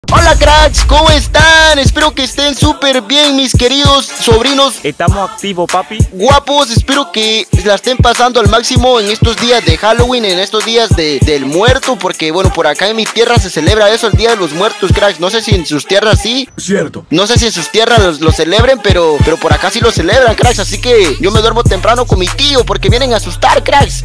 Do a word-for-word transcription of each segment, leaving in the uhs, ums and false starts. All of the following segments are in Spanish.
Hola cracks, ¿cómo están? Espero que estén súper bien, mis queridos sobrinos. Estamos activos, papi. Guapos, espero que la estén pasando al máximo en estos días de Halloween, en estos días de, del muerto. Porque bueno, por acá en mi tierra se celebra eso, el día de los muertos, cracks. No sé si en sus tierras sí. Cierto. No sé si en sus tierras lo, lo celebren, pero, pero por acá sí lo celebran, cracks. Así que yo me duermo temprano con mi tío porque vienen a asustar, cracks.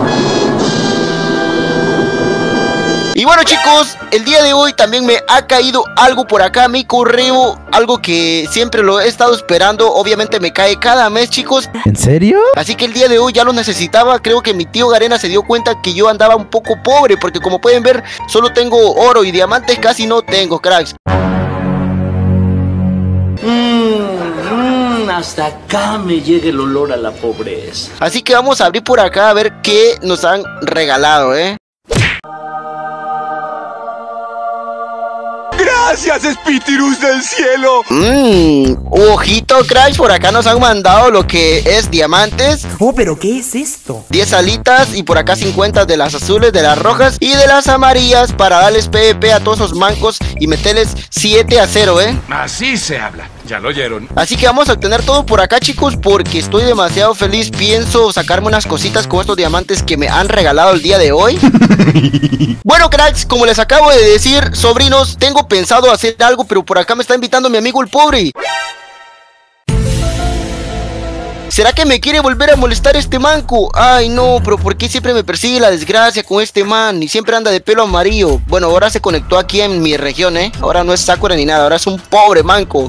Y bueno, chicos, el día de hoy también me ha caído algo por acá a mi correo, algo que siempre lo he estado esperando. Obviamente me cae cada mes, chicos. ¿En serio? Así que el día de hoy ya lo necesitaba. Creo que mi tío Garena se dio cuenta que yo andaba un poco pobre, porque como pueden ver, solo tengo oro y diamantes casi no tengo, cracks. Mmm, hasta acá me llega el olor a la pobreza. Así que vamos a abrir por acá a ver qué nos han regalado, ¿eh? ¡Gracias, espíritus del cielo! Mmm, ojito, cracks, por acá nos han mandado lo que es diamantes. Oh, pero ¿qué es esto? diez alitas y por acá cincuenta de las azules, de las rojas y de las amarillas para darles PvP a todos esos mancos y meterles siete a cero, ¿eh? Así se habla, ya lo oyeron. Así que vamos a obtener todo por acá, chicos, porque estoy demasiado feliz. Pienso sacarme unas cositas con estos diamantes que me han regalado el día de hoy. Bueno, cracks, como les acabo de decir, sobrinos, tengo pensado hacer algo, pero por acá me está invitando mi amigo el pobre. ¿Será que me quiere volver a molestar este manco? Ay, no, pero ¿por qué siempre me persigue la desgracia con este man? Y siempre anda de pelo amarillo. Bueno, ahora se conectó aquí en mi región, ¿eh? Ahora no es Sakura ni nada, ahora es un pobre manco.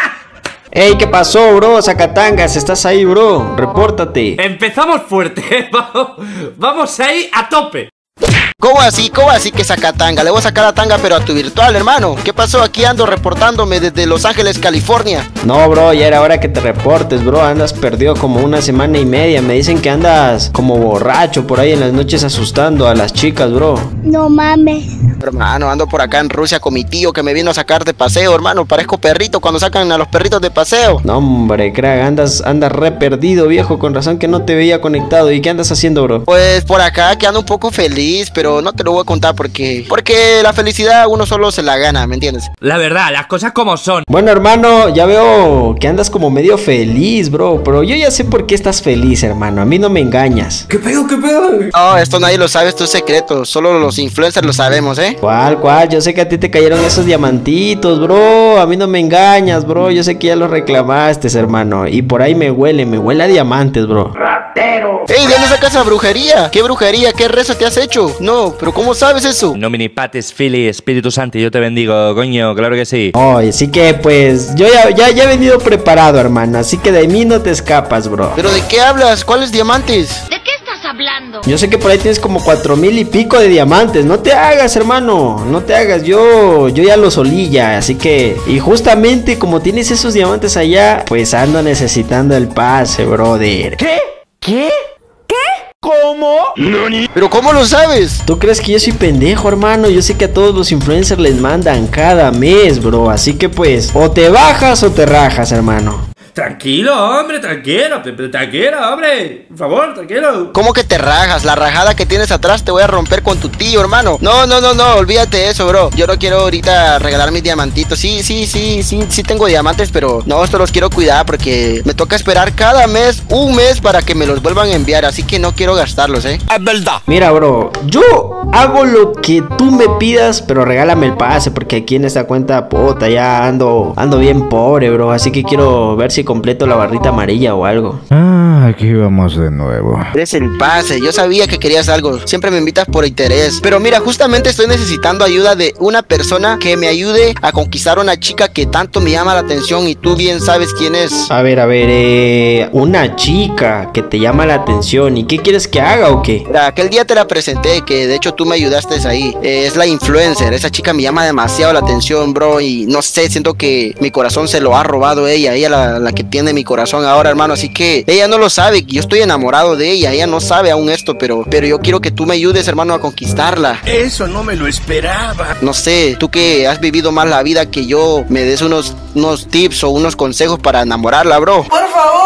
Ey, ¿qué pasó, bro? Sacatangas, ¿estás ahí, bro? Repórtate. Empezamos fuerte, vamos, vamos ahí a tope. ¿Cómo así? ¿Cómo así que saca tanga? Le voy a sacar la tanga pero a tu virtual, hermano. ¿Qué pasó? Aquí ando reportándome desde Los Ángeles, California. No, bro, ya era hora que te reportes, bro. Andas perdido como una semana y media. Me dicen que andas como borracho por ahí en las noches asustando a las chicas, bro. No mames. Hermano, ando por acá en Rusia con mi tío que me vino a sacar de paseo, hermano. Parezco perrito cuando sacan a los perritos de paseo. No, hombre, crack, andas, andas re perdido, viejo. Con razón que no te veía conectado. ¿Y qué andas haciendo, bro? Pues por acá que ando un poco feliz, pero no te lo voy a contar porque porque la felicidad uno solo se la gana, ¿me entiendes? La verdad, las cosas como son. Bueno, hermano, ya veo que andas como medio feliz, bro. Pero yo ya sé por qué estás feliz, hermano. A mí no me engañas. ¿Qué pedo, qué pedo? No, esto nadie lo sabe, esto es secreto. Solo los influencers lo sabemos, ¿eh? ¿Cuál, cuál? Yo sé que a ti te cayeron esos diamantitos, bro. A mí no me engañas, bro. Yo sé que ya los reclamaste, hermano. Y por ahí me huele, me huele a diamantes, bro. ¡Ratero! ¡Ey! ¿De dónde sacas esa brujería? ¿Qué brujería? ¿Qué rezo te has hecho? No, pero ¿cómo sabes eso? Nomini pates, Fili, Espíritu Santo, yo te bendigo, coño, claro que sí. Oye, así que pues yo ya, ya, ya he venido preparado, hermano. Así que de mí no te escapas, bro. ¿Pero de qué hablas? ¿Cuáles diamantes? ¿De qué estás hablando? Yo sé que por ahí tienes como cuatro mil y pico de diamantes. No te hagas, hermano. No te hagas. Yo, yo ya los olí ya. Así que, y justamente como tienes esos diamantes allá, pues ando necesitando el pase, brother. ¿Qué? ¿Qué? ¿Cómo? ¿Nani? ¿Pero cómo lo sabes? ¿Tú crees que yo soy pendejo, hermano? Yo sé que a todos los influencers les mandan cada mes, bro. Así que pues, o te bajas o te rajas, hermano. Tranquilo, hombre, tranquilo, tranquilo, hombre. Por favor, tranquilo. ¿Cómo que te rajas? La rajada que tienes atrás te voy a romper con tu tío, hermano. No, no, no, no, olvídate de eso, bro. Yo no quiero ahorita regalar mis diamantitos. Sí, sí, sí, sí, sí tengo diamantes, pero no, estos los quiero cuidar porque me toca esperar cada mes, un mes para que me los vuelvan a enviar. Así que no quiero gastarlos, ¿eh? Es verdad. Mira, bro, yo hago lo que tú me pidas, pero regálame el pase porque aquí en esta cuenta, puta, ya ando, ando bien pobre, bro. Así que quiero ver si completo la barrita amarilla o algo. Ah, aquí vamos de nuevo. Eres el pase, yo sabía que querías algo. Siempre me invitas por interés. Pero mira, justamente estoy necesitando ayuda de una persona que me ayude a conquistar a una chica que tanto me llama la atención y tú bien sabes quién es. A ver, a ver, eh, una chica que te llama la atención. ¿Y qué quieres que haga o qué? Mira, aquel día te la presenté, que de hecho tú me ayudaste ahí. Eh, es la influencer. Esa chica me llama demasiado la atención, bro. Y no sé, siento que mi corazón se lo ha robado ella. Ella la, la que tiene mi corazón ahora, hermano. Así que ella no lo sabe. Yo estoy enamorado de ella. Ella no sabe aún esto, pero, pero yo quiero que tú me ayudes, hermano, a conquistarla. Eso no me lo esperaba. No sé, tú que has vivido más la vida que yo, me des unos, unos tips o unos consejos para enamorarla, bro. Por favor.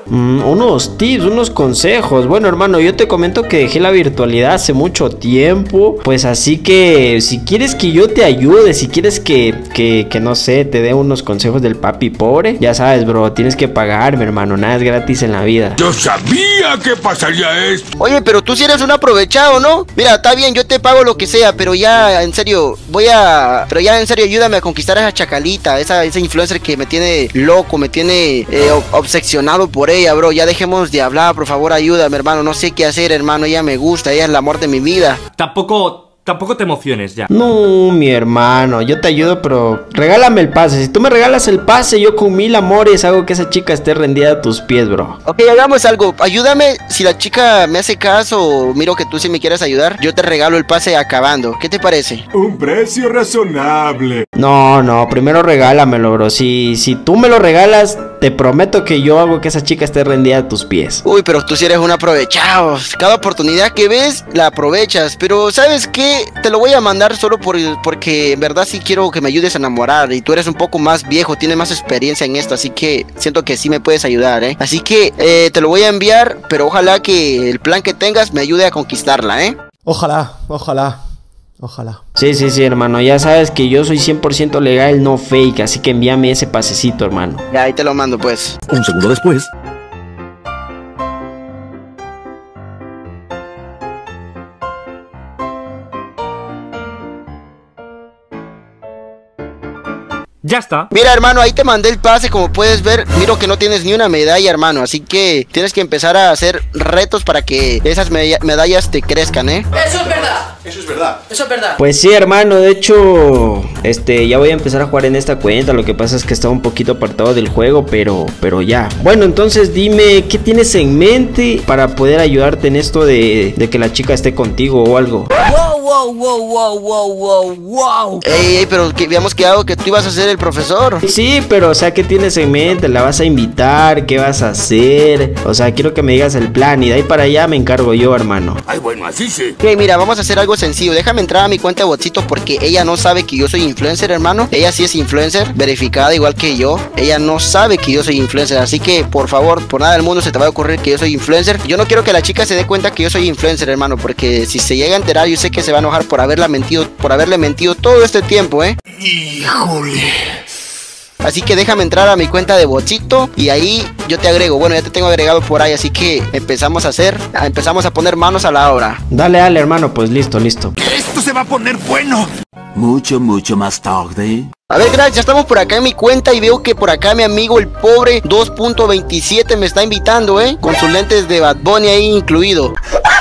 Mm, unos tips, unos consejos. Bueno, hermano, yo te comento que dejé la virtualidad hace mucho tiempo. Pues así que si quieres que yo te ayude, si quieres que, que, que no sé, te dé unos consejos del papi pobre, ya sabes, bro, tienes que pagarme, hermano. Nada es gratis en la vida. Yo sabía que pasaría esto. Oye, pero tú sí eres un aprovechado, ¿no? Mira, está bien, yo te pago lo que sea, pero ya, en serio, voy a... Pero ya, en serio, ayúdame a conquistar a esa chacalita, esa, esa influencer que me tiene loco, me tiene eh, obsesionado por ella, bro. Ya dejemos de hablar, por favor, ayúdame, hermano. No sé qué hacer, hermano. Ella me gusta, ella es el amor de mi vida. Tampoco... Tampoco te emociones ya. No, mi hermano, yo te ayudo, pero regálame el pase. Si tú me regalas el pase, yo con mil amores hago que esa chica esté rendida a tus pies, bro. Ok, hagamos algo. Ayúdame. Si la chica me hace caso o miro que tú sí me quieres ayudar, yo te regalo el pase acabando. ¿Qué te parece? Un precio razonable. No, no, primero regálamelo, bro. Si, si tú me lo regalas, te prometo que yo hago que esa chica esté rendida a tus pies. Uy, pero tú sí eres un aprovechado. Cada oportunidad que ves, la aprovechas. Pero, ¿sabes qué? Te lo voy a mandar solo por, porque en verdad sí quiero que me ayudes a enamorar. Y tú eres un poco más viejo, tienes más experiencia en esto, así que siento que sí me puedes ayudar, ¿eh? Así que eh, te lo voy a enviar, pero ojalá que el plan que tengas me ayude a conquistarla, ¿eh? Ojalá, ojalá, ojalá. Sí, sí, sí, hermano. Ya sabes que yo soy cien por ciento legal, no fake. Así que envíame ese pasecito, hermano. Ya, ahí te lo mando, pues. Un segundo después. Ya está. Mira, hermano, ahí te mandé el pase. Como puedes ver, miro que no tienes ni una medalla, hermano. Así que tienes que empezar a hacer retos para que esas me medallas te crezcan, ¿eh? Eso es verdad. Eso es verdad. Eso es verdad. Pues sí, hermano, de hecho, este, ya voy a empezar a jugar en esta cuenta. Lo que pasa es que estaba un poquito apartado del juego, pero, pero ya. Bueno, entonces dime, ¿qué tienes en mente para poder ayudarte en esto de, de que la chica esté contigo o algo? Wow, wow, wow, wow, wow, wow, wow. Ey, ey, pero que habíamos quedado que tú ibas a ser el profesor. Sí, pero, o sea, ¿qué tienes en mente? ¿La vas a invitar? ¿Qué vas a hacer? O sea, quiero que me digas el plan y de ahí para allá me encargo yo, hermano. Ay, bueno, así sí. Ok, mira, vamos a hacer algo sencillo. Déjame entrar a mi cuenta de Botsito porque ella no sabe que yo soy influencer, hermano. Ella sí es influencer, verificada igual que yo. Ella no sabe que yo soy influencer, así que, por favor, por nada del mundo se te va a ocurrir que yo soy influencer. Yo no quiero que la chica se dé cuenta que yo soy influencer, hermano, porque si se llega a enterar, yo sé que se va a enojar por haberla mentido, por haberle mentido todo este tiempo, ¿eh? Híjole. Así que déjame entrar a mi cuenta de Botsito y ahí yo te agrego. Bueno, ya te tengo agregado por ahí, así que empezamos a hacer, empezamos a poner manos a la obra. Dale, dale, hermano, pues listo, listo. Esto se va a poner bueno. Mucho, mucho más tarde. A ver, crack, ya estamos por acá en mi cuenta y veo que por acá mi amigo el pobre dos punto veintisiete me está invitando, ¿eh? Con sus lentes de Bad Bunny ahí incluido.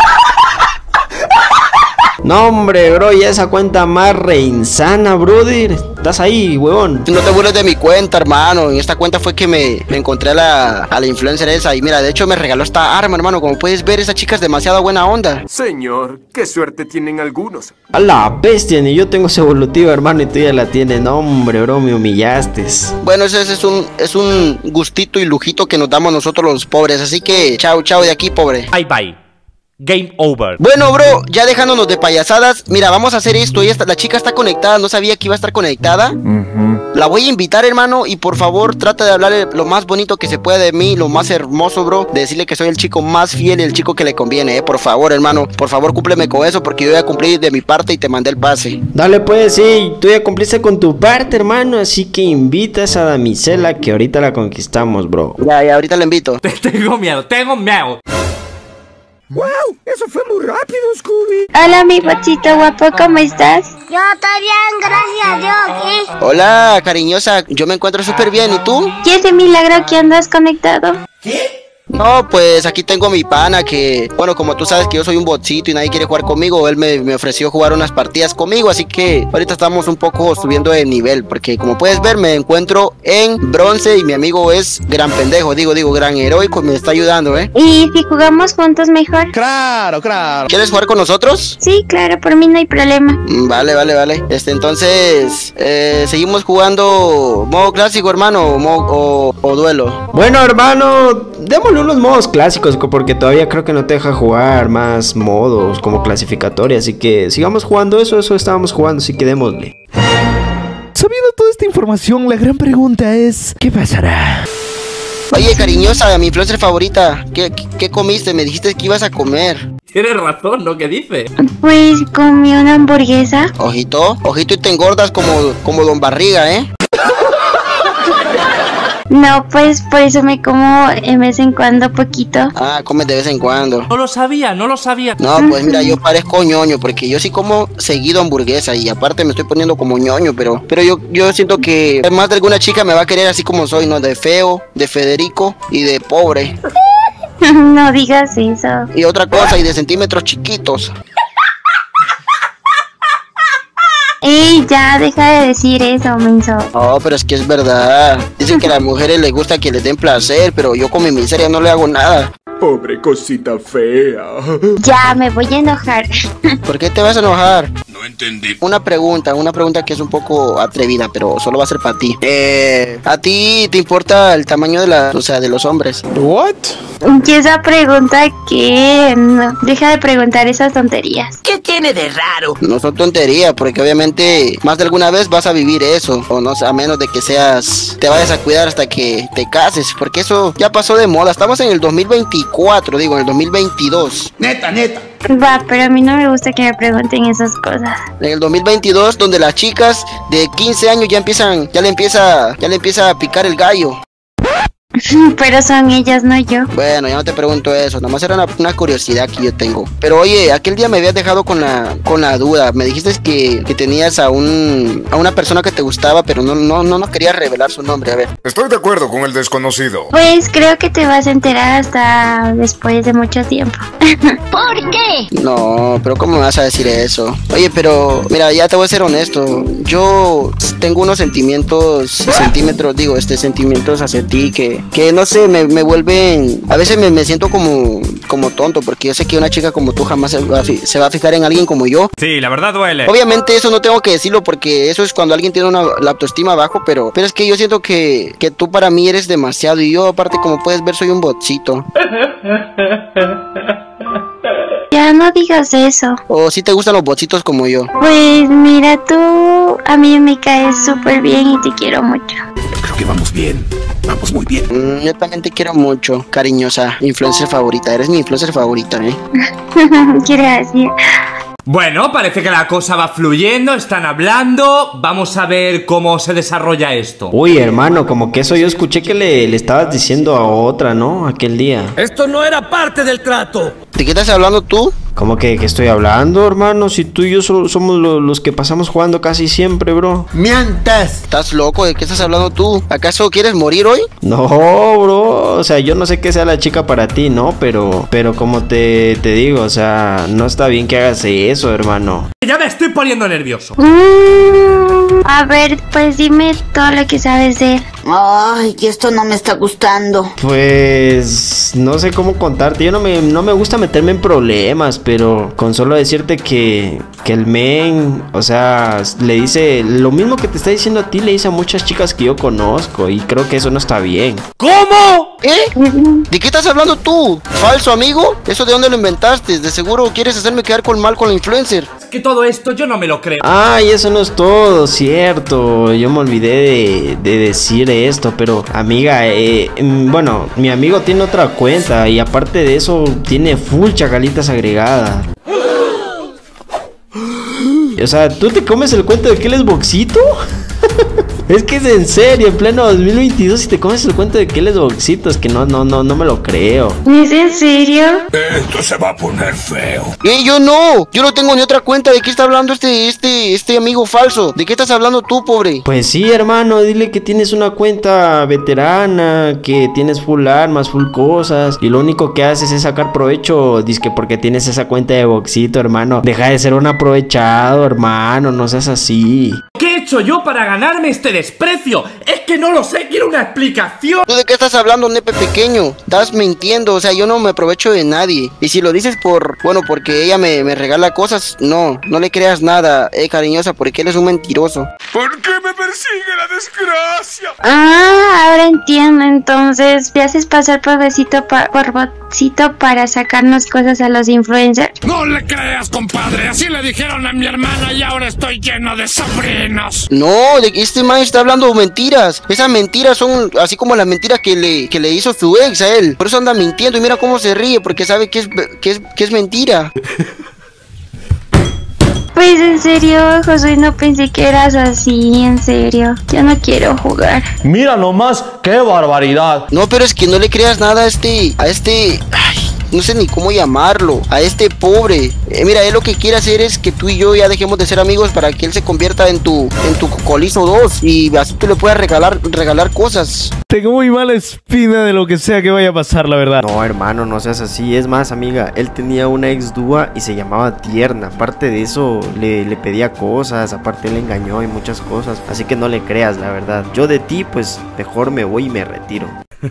No, hombre, bro, ya esa cuenta más re insana, brother. Estás ahí, huevón. No te burles de mi cuenta, hermano. En esta cuenta fue que me, me encontré a la, a la influencer esa. Y mira, de hecho me regaló esta arma, hermano. Como puedes ver, esa chica es demasiado buena onda. Señor, qué suerte tienen algunos. A la bestia, ni yo tengo ese evolutivo, hermano, y tú ya la tienes. No, hombre, bro, me humillaste. Bueno, ese, ese es un es un gustito y lujito que nos damos nosotros los pobres. Así que, chao, chao de aquí, pobre. Bye, bye. Game over. Bueno, bro, ya dejándonos de payasadas. Mira, vamos a hacer esto. Ella está, la chica está conectada, no sabía que iba a estar conectada. uh-huh. La voy a invitar, hermano. Y por favor, trata de hablarle lo más bonito que se pueda de mí, lo más hermoso, bro. De decirle que soy el chico más fiel y el chico que le conviene, eh. Por favor, hermano, por favor, cúmpleme con eso, porque yo voy a cumplir de mi parte y te mandé el pase. Dale, pues, sí, tú ya cumpliste con tu parte, hermano. Así que invita a esa damisela que ahorita la conquistamos, bro. Ya, ya, ahorita la invito. Tengo miedo, tengo miedo. ¡Wow! Eso fue muy rápido, Scooby. Hola, mi Botsito guapo, ¿cómo estás? Yo estoy bien, gracias a Dios. ¿Sí? Hola, cariñosa, yo me encuentro súper bien, ¿y tú? ¿Y ese milagro que andas conectado? ¿Qué? No, pues aquí tengo a mi pana que, bueno, como tú sabes que yo soy un botsito y nadie quiere jugar conmigo, él me, me ofreció jugar unas partidas conmigo, así que ahorita estamos un poco subiendo de nivel, porque como puedes ver me encuentro en bronce y mi amigo es gran pendejo, digo, digo, gran heroico y me está ayudando, ¿eh? ¿Y si jugamos juntos mejor? Claro, claro. ¿Quieres jugar con nosotros? Sí, claro, por mí no hay problema. Vale, vale, vale. Este, entonces, eh, seguimos jugando modo clásico, hermano, o, modo, o, o duelo. Bueno, hermano, démosle unos modos clásicos, porque todavía creo que no te deja jugar más modos como clasificatoria, así que sigamos jugando eso, eso estábamos jugando, así que démosle. Sabiendo toda esta información, la gran pregunta es, ¿qué pasará? Oye, cariñosa, mi influencer favorita, ¿qué, qué, qué comiste? Me dijiste que ibas a comer. Tienes razón, ¿no? ¿Qué dice? Pues comí una hamburguesa. Ojito, ojito y te engordas como, como Don Barriga, ¿eh? No, pues por eso me como de vez en cuando poquito. Ah, comes de vez en cuando. No lo sabía, no lo sabía. No, pues mira, yo parezco ñoño porque yo sí como seguido hamburguesa y aparte me estoy poniendo como ñoño, pero pero yo, yo siento que más de alguna chica me va a querer así como soy, ¿no? De feo, de Federico y de pobre. No digas eso. Y otra cosa, y de centímetros chiquitos. Ey, ya, deja de decir eso, menso. No, pero es que es verdad. Dicen que a las mujeres les gusta que les den placer, pero yo con mi miseria no le hago nada. Pobre cosita fea. Ya, me voy a enojar. ¿Por qué te vas a enojar? No entendí. Una pregunta, una pregunta que es un poco atrevida, pero solo va a ser para ti. Eh, ¿a ti te importa el tamaño de la, o sea, de los hombres? What? Y esa pregunta que... No, deja de preguntar esas tonterías. ¿Qué tiene de raro? No son tonterías, porque obviamente más de alguna vez vas a vivir eso, o no sé, a menos de que seas, te vayas a cuidar hasta que te cases, porque eso ya pasó de moda. Estamos en el dos mil veinticuatro, digo, en el dos mil veintidós. Neta, neta. Va, pero a mí no me gusta que me pregunten esas cosas. En el dos mil veintidós, donde las chicas de quince años ya empiezan, ya le empieza, ya le empieza a picar el gallo. Pero son ellas, no yo. Bueno, ya no te pregunto eso, nomás era una, una curiosidad que yo tengo. Pero oye, aquel día me habías dejado con la, con la duda. Me dijiste que, que tenías a un, a una persona que te gustaba, pero no, no, no nos querías revelar su nombre. A ver. Estoy de acuerdo con el desconocido. Pues creo que te vas a enterar hasta después de mucho tiempo. ¿Por qué? No, pero ¿cómo me vas a decir eso? Oye, pero mira, ya te voy a ser honesto. Yo tengo unos sentimientos, centímetros, digo, este, sentimientos hacia ti que, que no sé, me, me vuelven, a veces me, me siento como, como tonto, porque yo sé que una chica como tú jamás se va, a, se va a fijar en alguien como yo. Sí, la verdad duele. Obviamente eso no tengo que decirlo porque eso es cuando alguien tiene una, la autoestima bajo, pero, pero es que yo siento que, que tú para mí eres demasiado y yo aparte como puedes ver soy un botcito. Ya no digas eso. ¿O si te gustan los botcitos como yo? Pues mira, tú a mí me caes súper bien y te quiero mucho. Creo que vamos bien. Vamos muy bien. Mm, yo también te quiero mucho, cariñosa, influencer favorita. Eres mi influencer favorita, ¿eh? Quiero decir... Bueno, parece que la cosa va fluyendo, están hablando. Vamos a ver cómo se desarrolla esto. Uy, hermano, como que eso yo escuché que le, le estabas diciendo a otra, ¿no? Aquel día. Esto no era parte del trato. ¿De qué estás hablando tú? ¿Cómo que, que estoy hablando, hermano? Si tú y yo so- somos lo, los que pasamos jugando casi siempre, bro. ¡Miantas! ¿Estás loco? ¿De qué estás hablando tú? ¿Acaso quieres morir hoy? No, bro. O sea, yo no sé qué sea la chica para ti, ¿no? Pero, pero como te, te digo, o sea, no está bien que hagas eso, hermano. Ya me estoy poniendo nervioso. Mm, a ver, pues dime todo lo que sabes de él. Ay, que esto no me está gustando. Pues no sé cómo contarte. Yo no me, no me gusta meterme en problemas, pero con solo decirte que, que el men, o sea, le dice lo mismo que te está diciendo a ti, le dice a muchas chicas que yo conozco y creo que eso no está bien. ¿Cómo? ¿Eh? ¿De qué estás hablando tú? ¿Falso amigo? ¿Eso de dónde lo inventaste? De seguro quieres hacerme quedar con mal con la influencer. Es que todo esto yo no me lo creo. Ay, eso no es todo, cierto. Yo me olvidé de, de decir esto, pero amiga, eh, bueno, mi amigo tiene otra cuenta y aparte de eso tiene full chacalitas agregadas. O sea, ¿tú te comes el cuento de que él es boxito? Es que es en serio, en pleno dos mil veintidós y te comes el cuento de que él es boxito, es que no, no, no, no me lo creo. ¿Es en serio? Esto se va a poner feo. Eh, yo no, yo no tengo ni otra cuenta. ¿De qué está hablando este, este, este amigo falso? ¿De qué estás hablando tú, pobre? Pues sí, hermano, dile que tienes una cuenta veterana, que tienes full armas, full cosas, y lo único que haces es sacar provecho, dizque porque tienes esa cuenta de boxito, hermano. Deja de ser un aprovechado, hermano, no seas así. ¿Qué he hecho yo para ganarme este desprecio? Es que no lo sé, quiero una explicación. ¿Tú de qué estás hablando, nepe pequeño? Estás mintiendo, o sea, yo no me aprovecho de nadie. Y si lo dices por, bueno, porque ella me, me regala cosas, no, no le creas nada, eh, cariñosa, porque él es un mentiroso. ¿Por qué me persigue la desgracia? Ah, ahora entiendo. Entonces, ¿te haces pasar por besito pa por botcito para sacarnos cosas a los influencers? No le creas, compadre. Así le dijeron a mi hermana y ahora estoy lleno de sobrinos. No, de- este man está hablando mentiras. Esas mentiras son así como las mentiras que le, que le hizo su ex a él. Por eso anda mintiendo y mira cómo se ríe, porque sabe que es, que es, que es mentira. Pues en serio, Josué, no pensé que eras así, en serio. Ya no quiero jugar. Mira nomás, qué barbaridad. No, pero es que no le creas nada a este, a este, ay, no sé ni cómo llamarlo, a este pobre. Eh, mira, él lo que quiere hacer es que tú y yo ya dejemos de ser amigos para que él se convierta en tu, en tu cocolizo dos y así tú le puedas regalar, regalar cosas. Tengo muy mala espina de lo que sea que vaya a pasar, la verdad. No, hermano, no seas así. Es más, amiga, él tenía una ex dúa y se llamaba Tierna. Aparte de eso, le, le pedía cosas, aparte le engañó y muchas cosas. Así que no le creas, la verdad. Yo de ti, pues, mejor me voy y me retiro.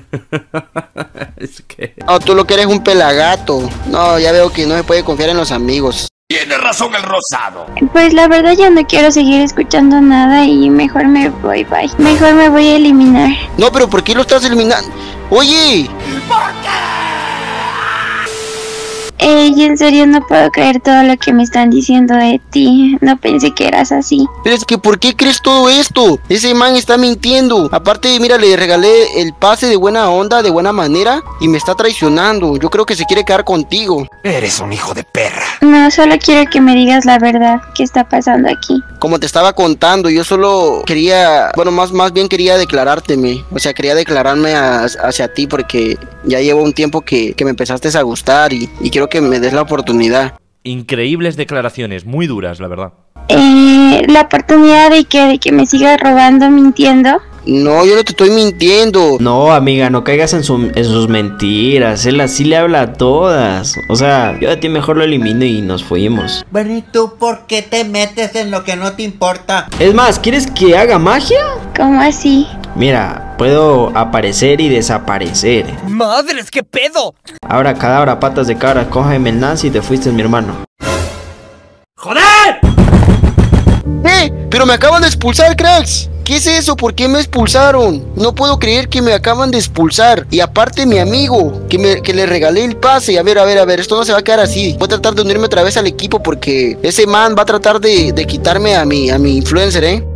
Es que... No, tú lo que eres un pelagato. No, ya veo que no se puede confiar en los amigos. Tiene razón el rosado. Pues la verdad ya no quiero seguir escuchando nada y mejor me voy, bye. Mejor me voy a eliminar. No, pero ¿por qué lo estás eliminando? Oye. ¿Por qué? Ey, en serio no puedo creer todo lo que me están diciendo de ti. No pensé que eras así. Pero es que ¿por qué crees todo esto? Ese man está mintiendo. Aparte, mira, le regalé el pase de buena onda, de buena manera, y me está traicionando. Yo creo que se quiere quedar contigo. Eres un hijo de perra. No, solo quiero que me digas la verdad. ¿Qué está pasando aquí? Como te estaba contando, yo solo quería, bueno, más, más bien quería declarárteme. O sea, quería declararme a, hacia ti porque ya llevo un tiempo que, que me empezaste a gustar y, y quiero que me des la oportunidad. Increíbles declaraciones, muy duras, la verdad. Eh, la oportunidad de que, de que me sigas robando, mintiendo. No, yo no te estoy mintiendo. No, amiga, no caigas en, su, en sus mentiras. Él así le habla a todas. O sea, yo a ti mejor lo elimino y nos fuimos. Bueno, ¿y tú por qué te metes en lo que no te importa? Es más, ¿quieres que haga magia? ¿Cómo así? Mira, puedo aparecer y desaparecer. ¡Madres, qué pedo! Ahora, cadabra, patas de cabra, cógeme el Nancy y te fuiste, mi hermano. ¡Joder! ¡Eh! ¡Pero me acaban de expulsar, cracks! ¿Qué es eso? ¿Por qué me expulsaron? No puedo creer que me acaban de expulsar. Y aparte mi amigo, que, me, que le regalé el pase. A ver, a ver, a ver, esto no se va a quedar así. Voy a tratar de unirme otra vez al equipo porque ese man va a tratar de, de quitarme a mi, a mi influencer, ¿eh?